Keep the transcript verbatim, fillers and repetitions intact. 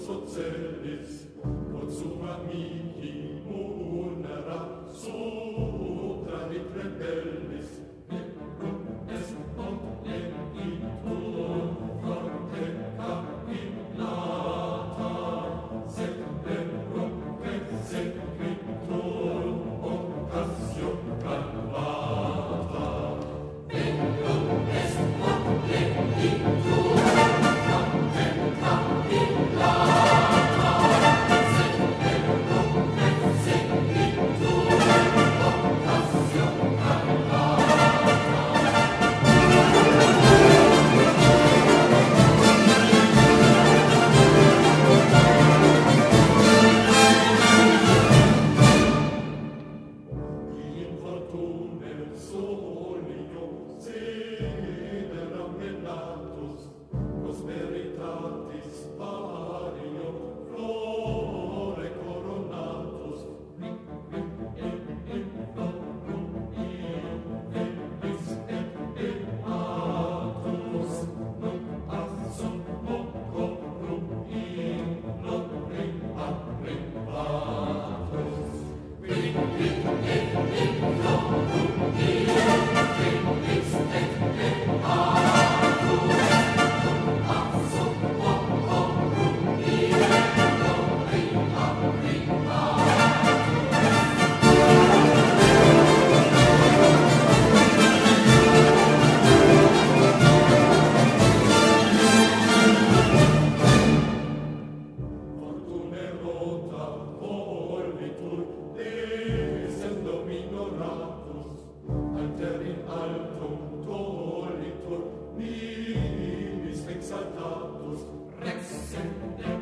Socellis, quod summa mihi munera, supra vit rebellis, est non enitur, fronte capillata, sed verum resequitur, occasio calvata. Verum est non enitur, fronte capillata, sed verum resequitur, occasio calvata. Infortune solio sederam menatus, prosperitatis vario flore coronatus, in florum ium velis et beatus, nunc assum mocorum ium glorim arrivatus. Vit et in florum ium velis et beatus, nunc assum mocorum ium glorim Fortune rota volitur, descendo minoratus, alter in altum tolitur, nimis exaltatus, rex